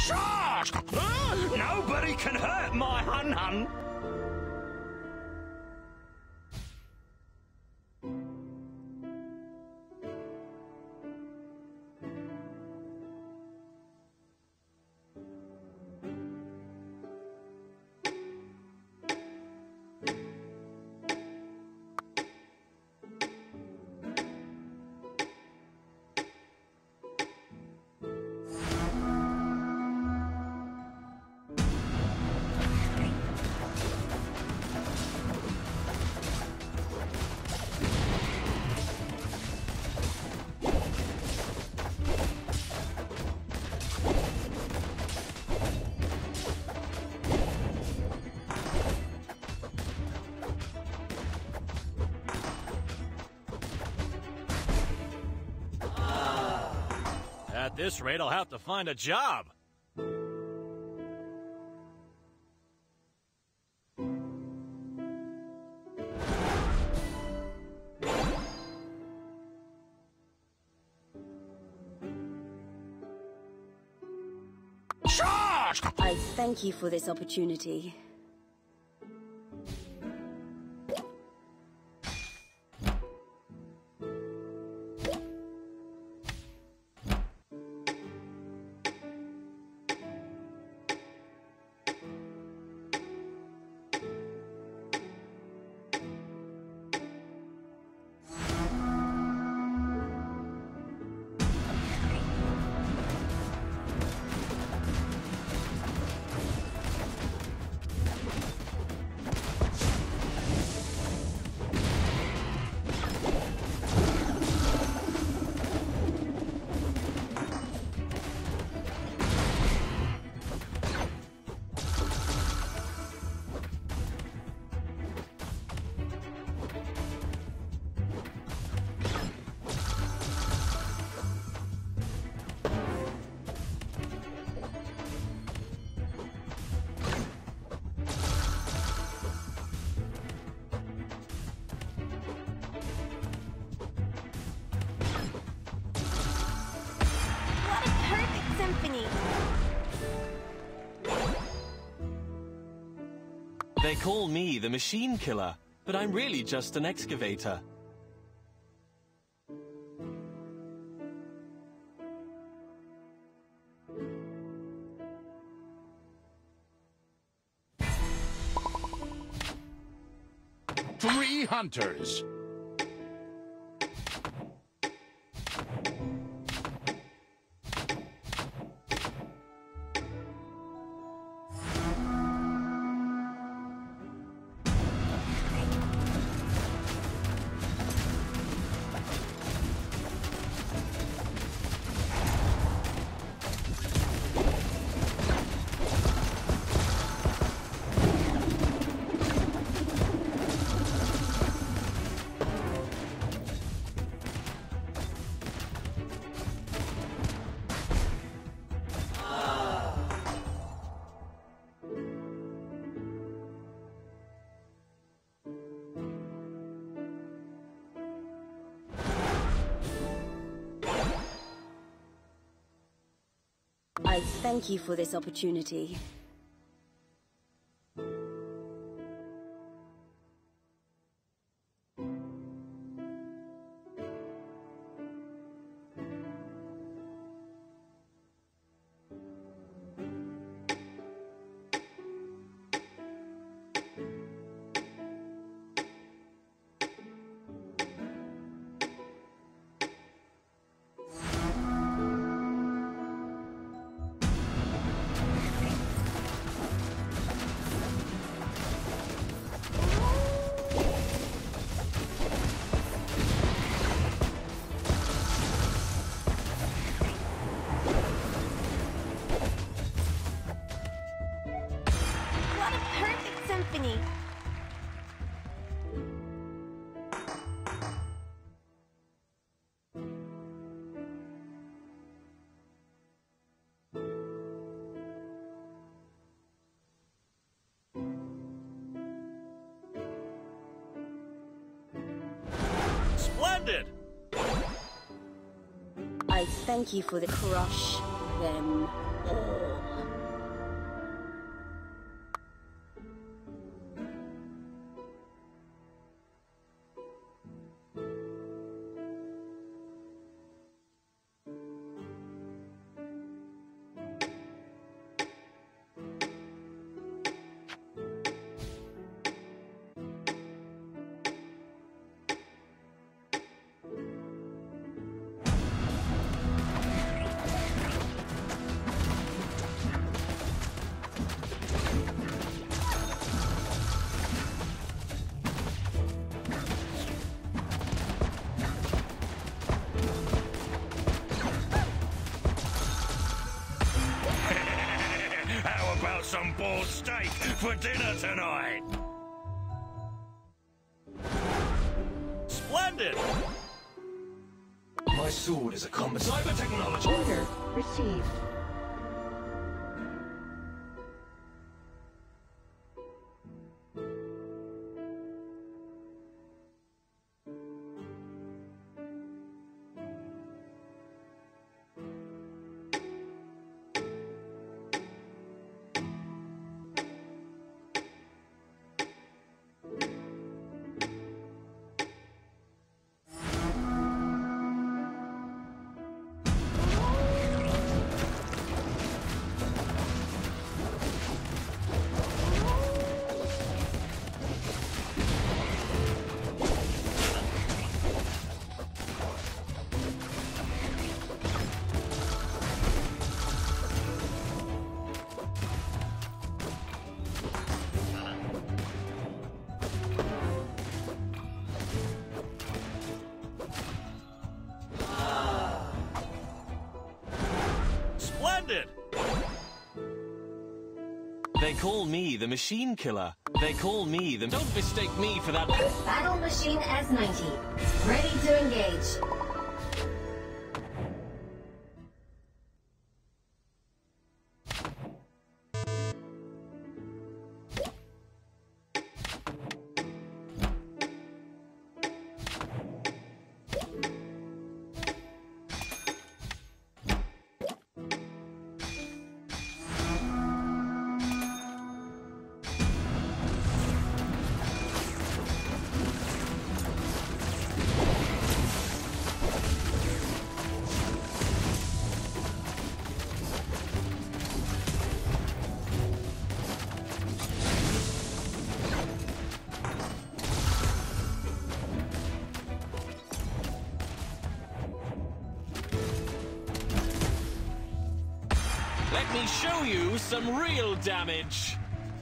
Charge! Nobody can hurt my Hun-Hun! At this rate, I'll have to find a job. Charge! I thank you for this opportunity. Symphony. They call me the Machine Killer, but I'm really just an excavator. Three hunters. I thank you for this opportunity. Symphony. Splendid! I thank you for the crush them all. about some boar steak for dinner tonight? Splendid! My sword is a combat cyber technology. Order received. Splendid! They call me the Machine Killer. They call me the... Don't mistake me for that... Battle Machine S90. Ready to engage. Let me show you some real damage.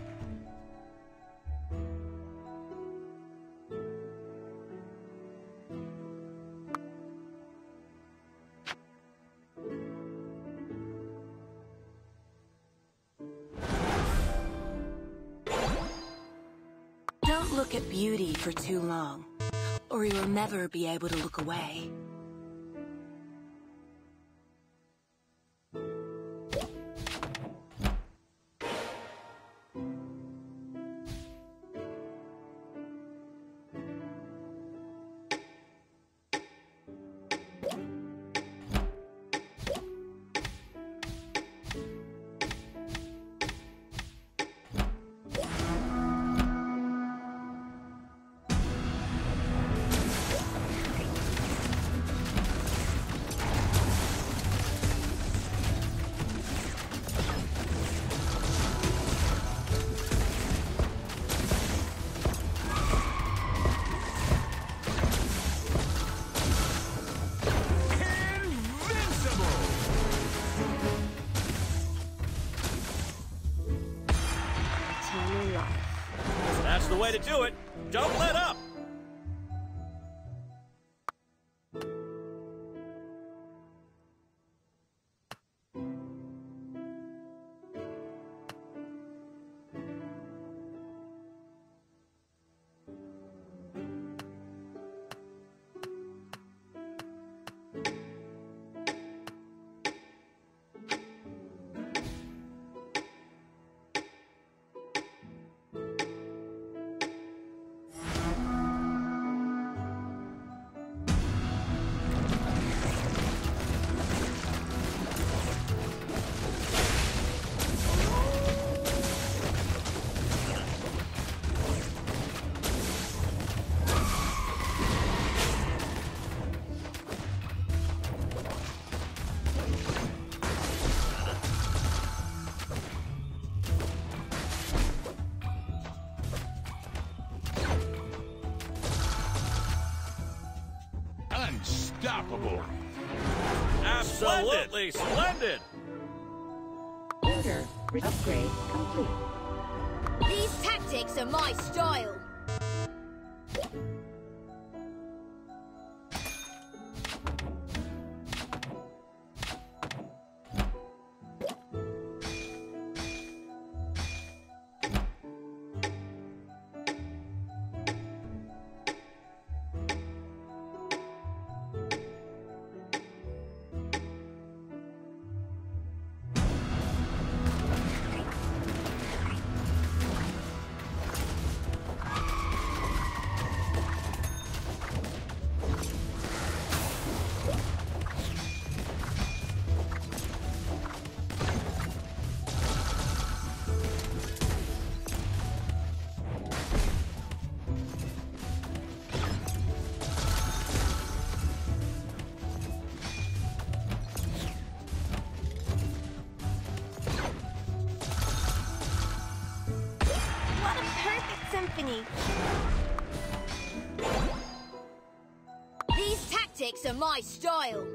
Don't look at beauty for too long, or you'll never be able to look away. That's the way to do it. Don't let up. Unstoppable. Absolutely splendid. Order upgrade complete. These tactics are my style. Symphony. These tactics are my style.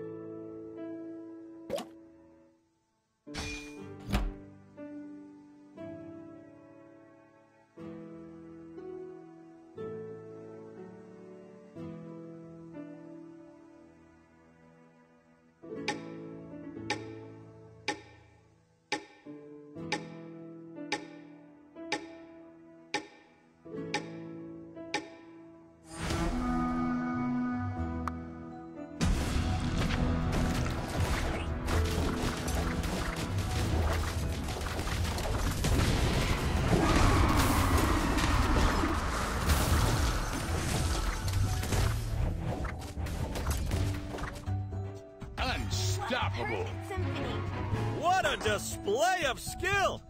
Unstoppable. Symphony. What a display of skill!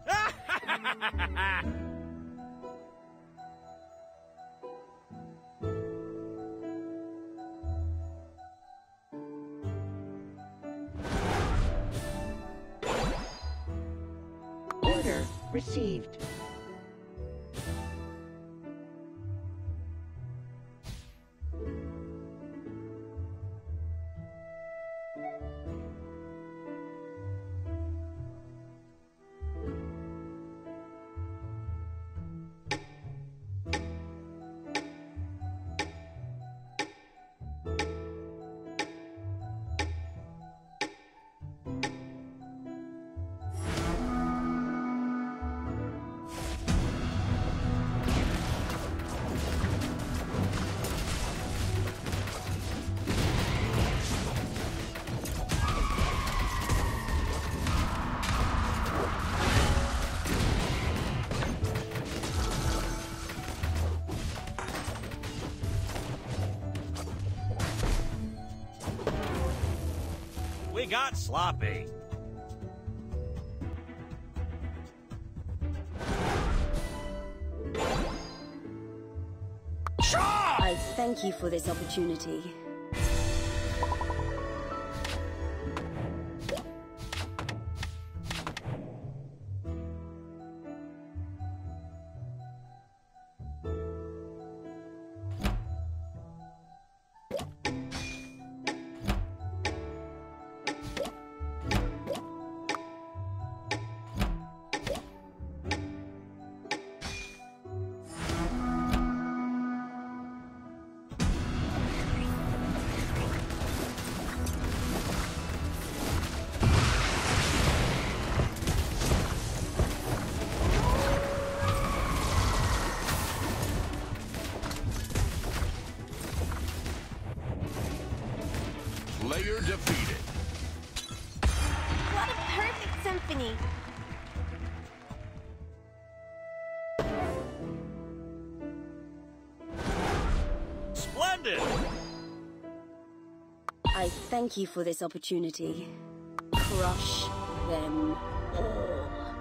Order received. We got sloppy. I thank you for this opportunity. Player defeated. What a perfect symphony. Splendid! I thank you for this opportunity. Crush them all.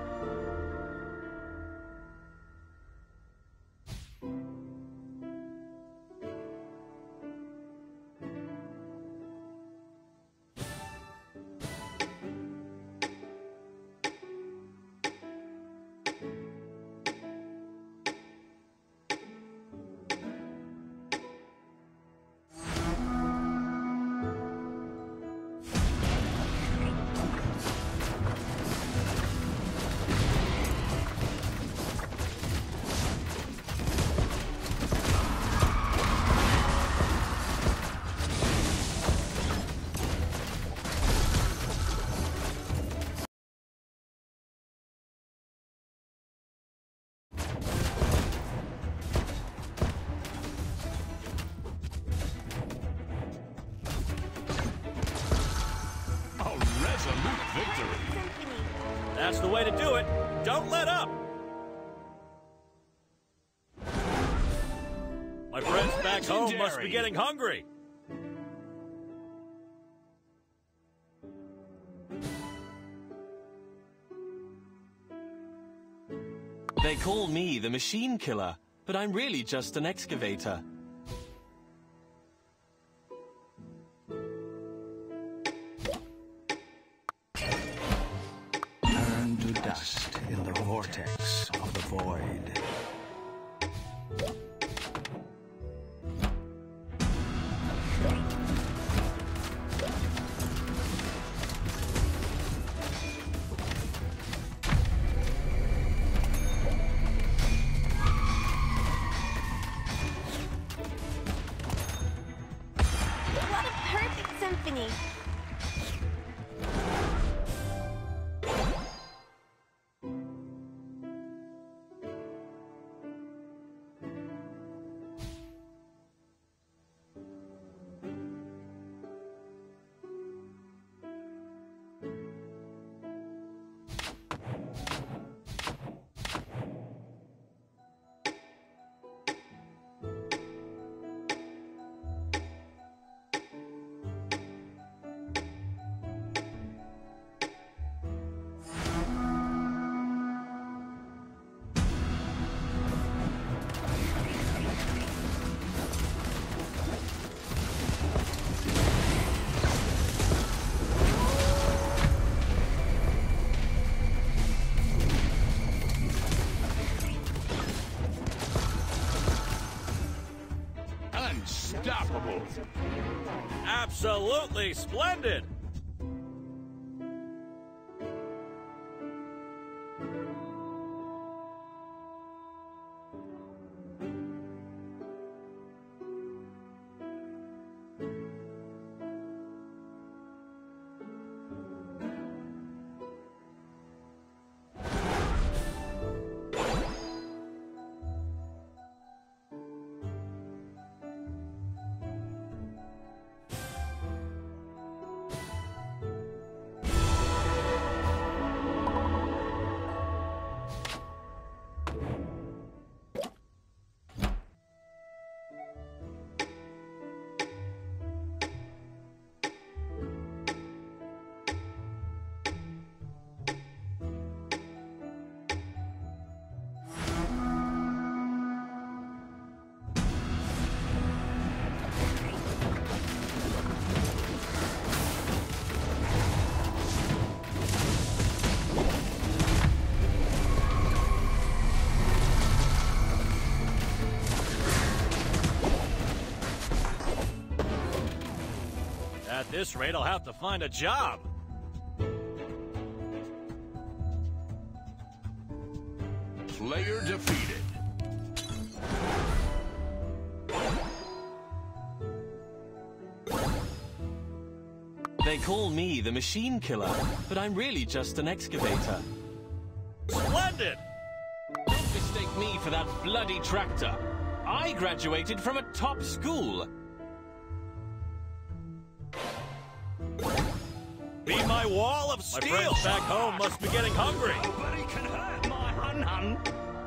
That's the way to do it. Don't let up. My friends back home must be getting hungry. They call me the Machine Killer, but I'm really just an excavator. Turn to dust in the vortex of the void. unstoppable. Absolutely splendid! At this rate, I'll have to find a job. Player defeated. They call me the Machine Killer, but I'm really just an excavator. Splendid! Don't mistake me for that bloody tractor. I graduated from a top school. Be my wall of steel! My friends back home must be getting hungry. Nobody can hurt my hun-hun.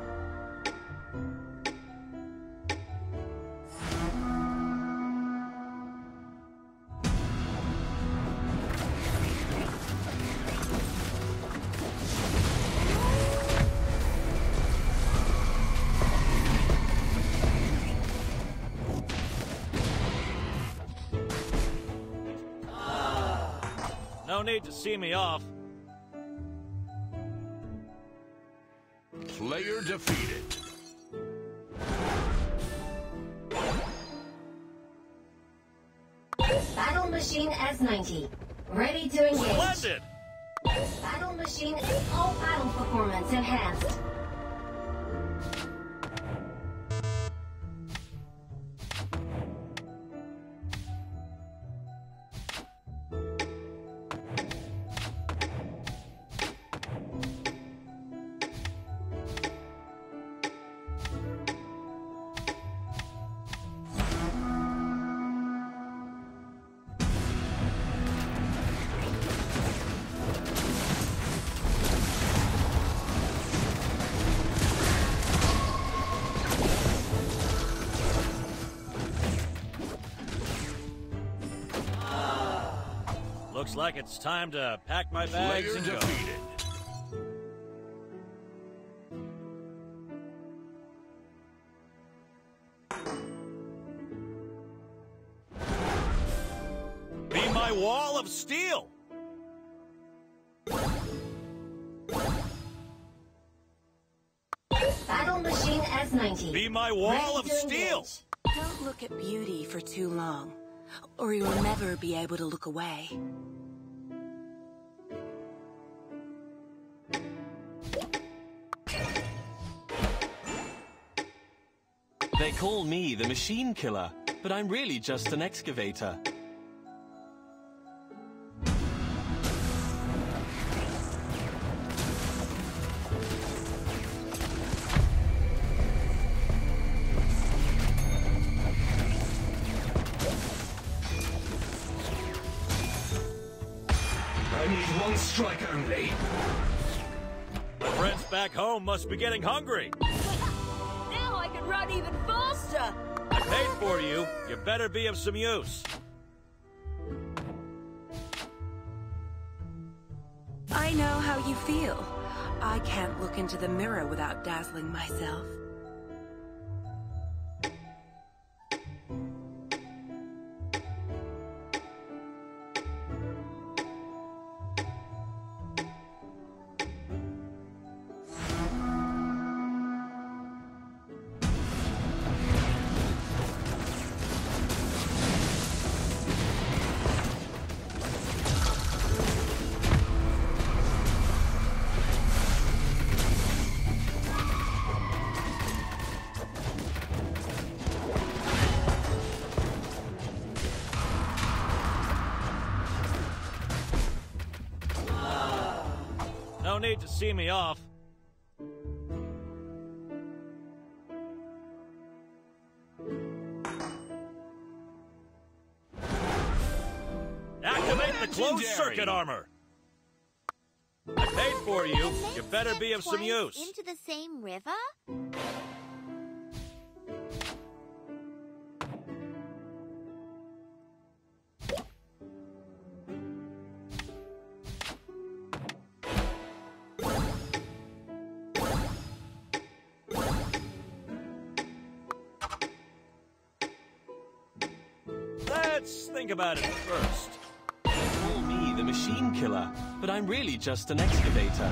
No need to see me off. Player defeated. Battle Machine S90. Ready to engage. Splendid! Battle Machine all battle performance enhanced. Looks like it's time to pack my bags Player and go. defeated. Be my wall of steel! Battle Machine S90. Be my wall of Ready to steel! engage. Don't look at beauty for too long, or you will never be able to look away. They call me the Machine Killer, but I'm really just an excavator. I need one strike only. My friends back home must be getting hungry. Now I can run even faster! I paid for you. You better be of some use. I know how you feel. I can't look into the mirror without dazzling myself. No need to see me off. Activate the closed circuit armor. I paid for you. You better be of some use. Into the same river? Let's think about it first. Call me the Machine Killer, but I'm really just an excavator.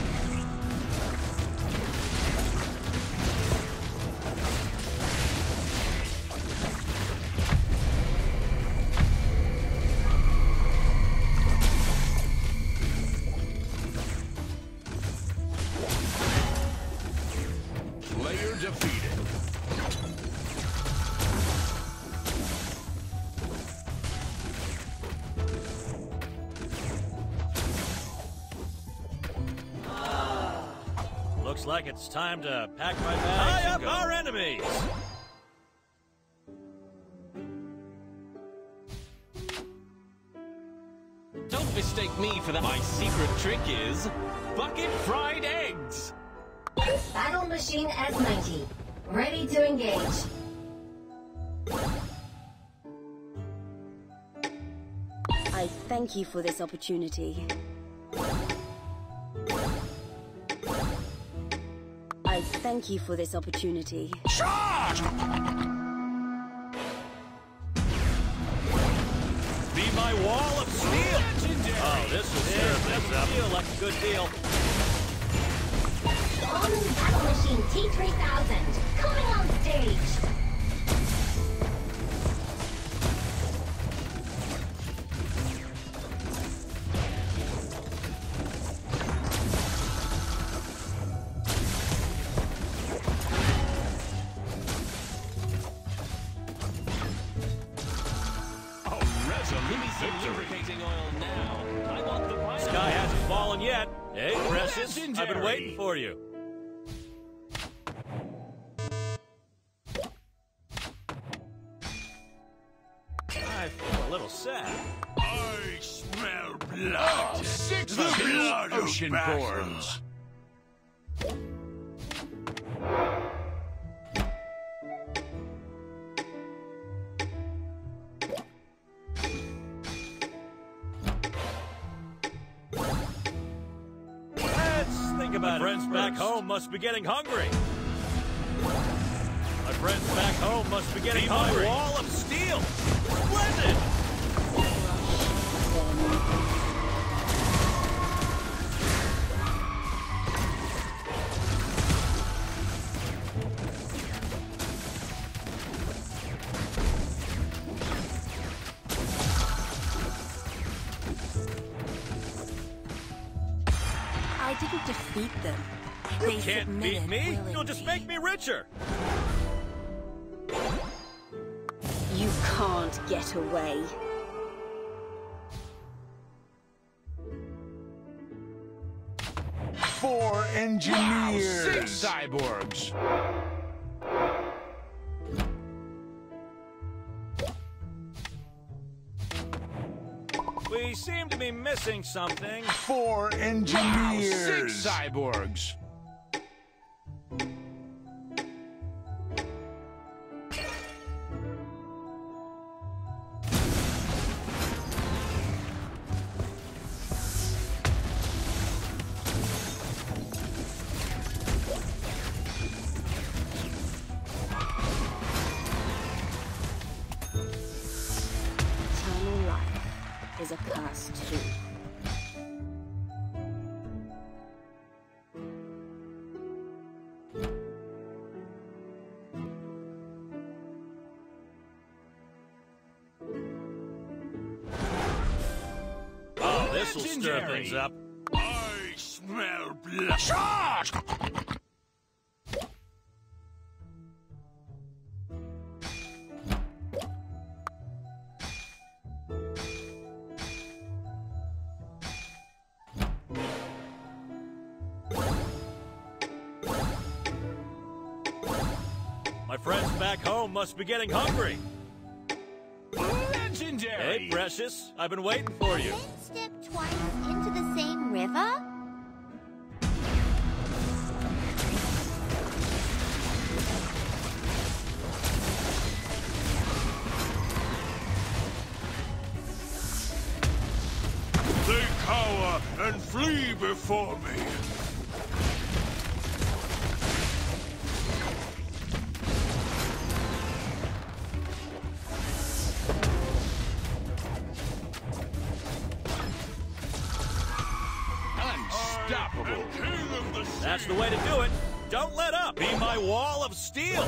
Player defeated. Looks like it's time to pack my bags. Tie up our enemies! Don't mistake me for that. My secret trick is bucket fried eggs. Battle machine S90. Ready to engage. I thank you for this opportunity. I thank you for this opportunity. Charge! Be my wall of steel! Oh, this will stir things up. Feel like a good deal. All-new battle machine T3000. Coming on stage. Lubricating oil now. I want the right. Sky hasn't fallen yet. Hey, Precious, I've been waiting for you. I feel a little sad. I smell blood. Six the blood oceanborns. Think about it. My friends back home must be getting hungry. My friends back home must be getting hungry. Wall of steel. Splendid. I didn't defeat them. You They can't beat submitted me. willingly. You'll just make me richer. You can't get away. Four engineers. Six cyborgs. We seem to be missing something. Four engineers. Six cyborgs. Eternal life is a curse too. Oh, this will stir things up. I smell blood. Charge! friends back home must be getting hungry. Legendary! Hey, Precious. I've been waiting for you. Men step twice into the same river? They cower and flee before me. Unstoppable. King of the sea. That's the way to do it. Don't let up. Be my wall of steel.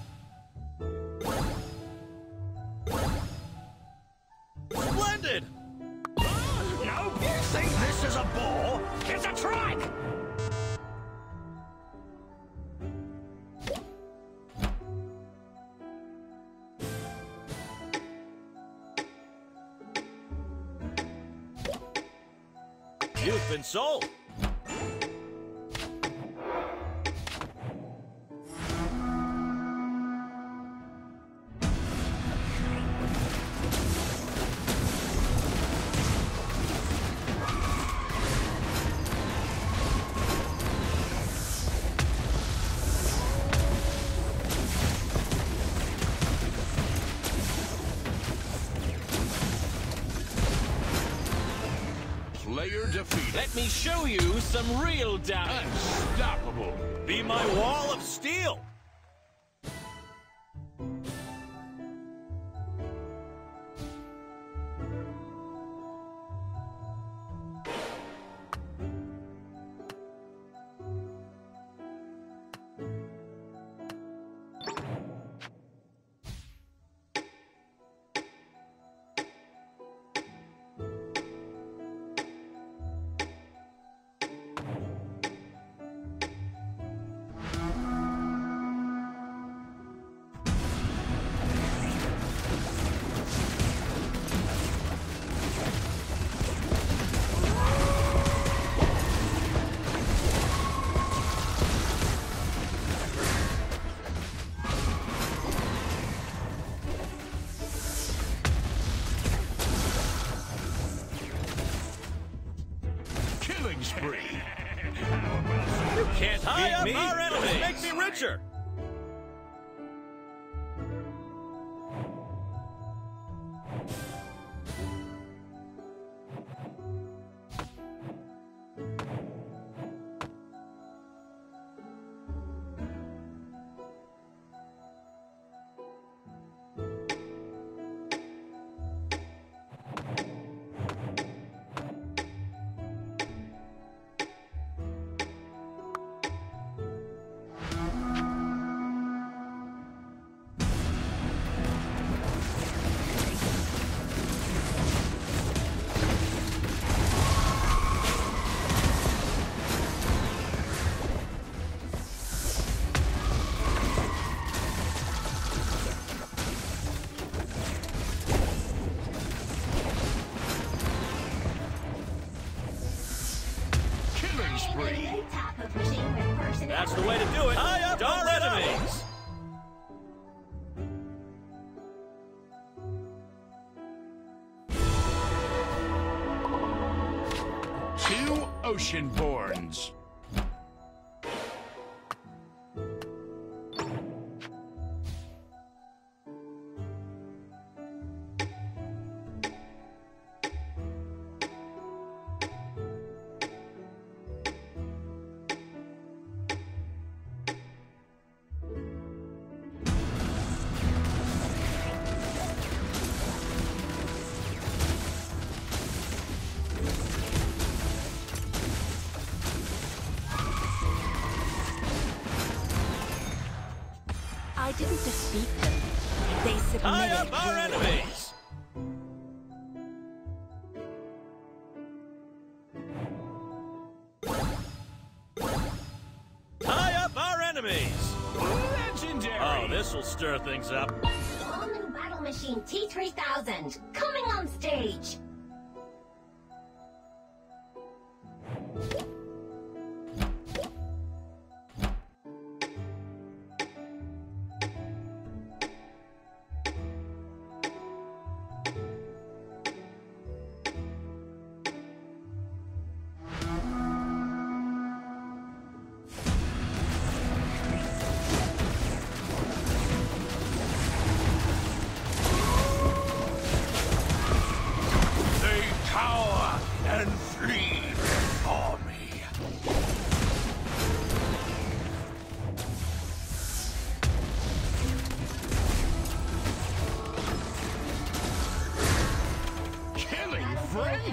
Splendid. No, you think this is a bore? It's a track! You've been sold. Player defeated. Let me show you some real damage. Unstoppable. Be my wall of steel. Killing spree. You can't Tie beat me. up our enemies. Make me richer. Killing spree. Top of machine with personality. That's the way to do it. Tie up Don't our let up. enemies. Two Oceanborns. I didn't defeat them. They Tie submitted. up our enemies. Tie up our enemies. Legendary. Oh, this'll stir things up. All new battle machine T3000 coming on stage.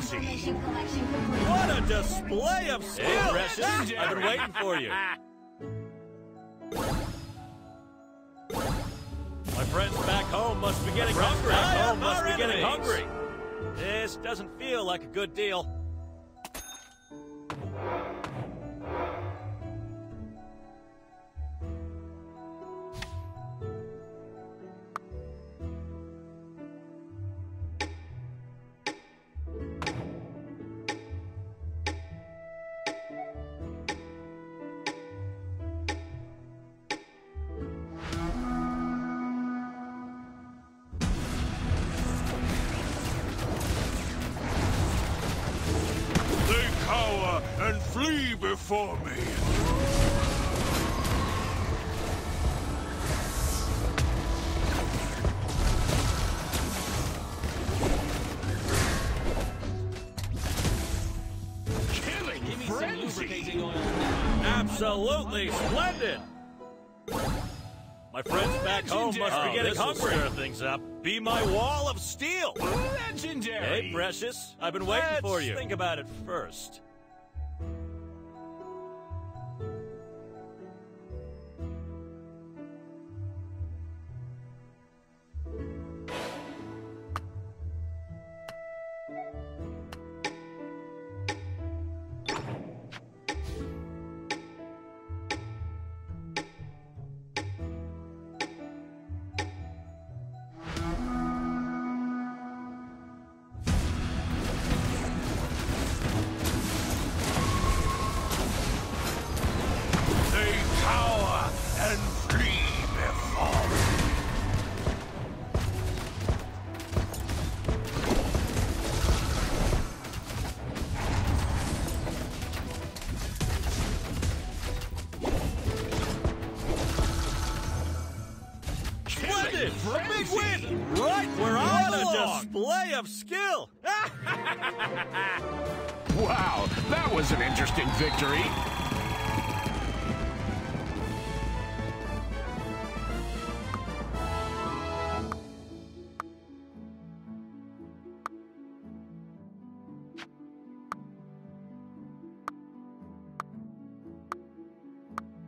see. Information collection complete. What a display of skill! Hey, Precious, I've been waiting for you. My friends back home must be getting hungry. This doesn't feel like a good deal. And flee before me. Killing frenzy. Absolutely splendid. My friends back home must be getting hungry. Stir things up. Be my wall of steel. Legendary. Hey, Precious, I've been waiting for you. Think about it first. A big win! Right where I belong! What a display of skill! Wow, that was an interesting victory.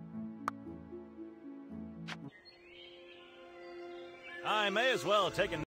I may as well take a